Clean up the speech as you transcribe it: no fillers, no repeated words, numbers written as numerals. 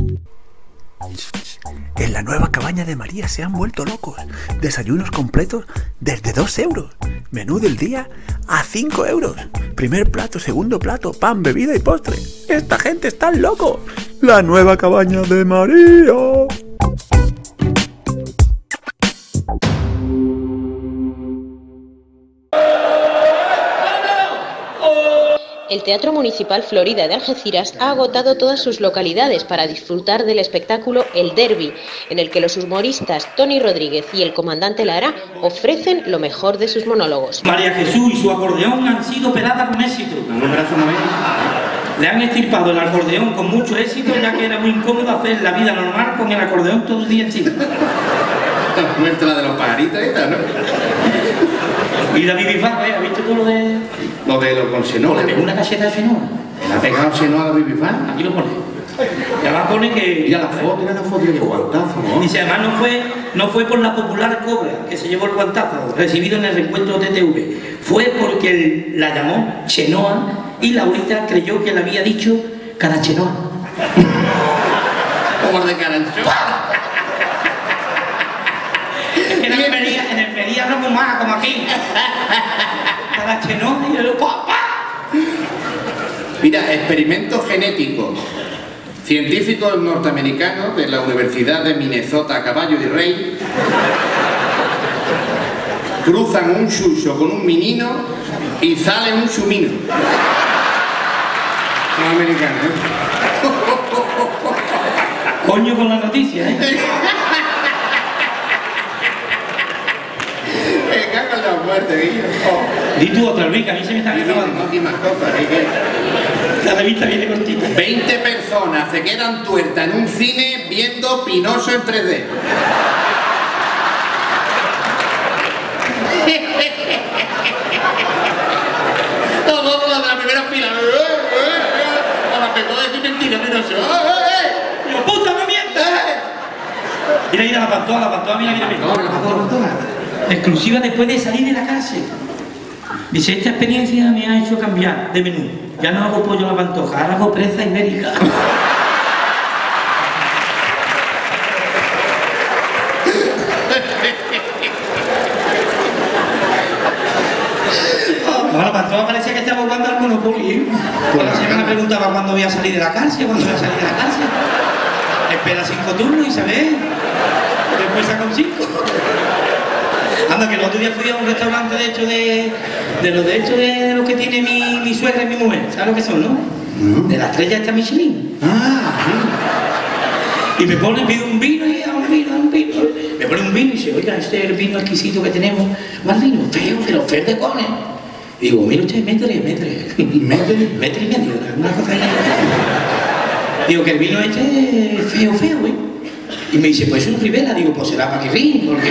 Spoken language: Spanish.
En la nueva cabaña de María se han vuelto locos. Desayunos completos desde 2 euros. Menú del día a 5 euros. Primer plato, segundo plato, pan, bebida y postre. ¡Esta gente está loco! La nueva cabaña de María. El Teatro Municipal Florida de Algeciras ha agotado todas sus localidades para disfrutar del espectáculo El Derbi, en el que los humoristas Tony Rodríguez y el comandante Lara ofrecen lo mejor de sus monólogos. María Jesús y su acordeón han sido operadas con éxito. Le han extirpado el acordeón con mucho éxito, ya que era muy incómodo hacer la vida normal con el acordeón todo el día encima. Muerta la de los pajaritos esta, ¿no? Y la Bibifá, ¿has visto tú lo de...? Lo de los con Xenó. Le pegó una cacheta de Xenó. ¿Le ha pegado Xenó a la Bibifá? Aquí lo pone. Y además pone que... Mira la foto de guantazo, ¿no? Dice, además no fue por la popular cobra que se llevó el guantazo recibido en el reencuentro TTV. Fue porque la llamó Chenoa y Laurita creyó que le había dicho Carachenoa. Como de Caranchoa. Es que en el Pería no más como aquí. Carachenoa y el ¡papá! Mira, experimento genético. Científicos norteamericanos de la Universidad de Minnesota, Caballo y Rey, cruzan un xuxo con un menino y sale un xumino. Son americanos, ¿eh? Coño con la noticia, ¿eh? Me cago en la muerte, Guillo. Di tú otra vez, que a mí se me está acabando. No hay más cosas, La revista viene cortita. 20 personas se quedan tuertas en un cine viendo Pinocho en 3D. Todos los de la primera fila. A la pegó de decir mentira, Pinocho. ¡Yo puta, no mientas! Mira, la pantoja, mira. Exclusiva después de salir de la cárcel. Dice, esta experiencia me ha hecho cambiar de menú. Ya no hago pollo a la pantoja, ahora hago presa ibérica. Ahora la pantoja parecía que estaba jugando al Monopoly. Toda la semana preguntaba cuándo voy a salir de la cárcel, Espera 5 turnos y se ve. Después saca un 5. Anda, que el otro día fui a un restaurante de los que tiene mi suegra y mi mujer. ¿Sabes lo que son, no? ¿No? De la estrella esta Michelin. Ah, sí. Y pido un vino y un vino. Me pone un vino y dice, oiga, este es el vino exquisito que tenemos. ¿Cuál vino? Feo, pero feo de cones. Y digo, mire usted, métele y medio. Una cosa ahí. Digo, que el vino este es feo, ¿eh? Y me dice, pues es un Rivera. Digo, pues será Paquirrín, porque...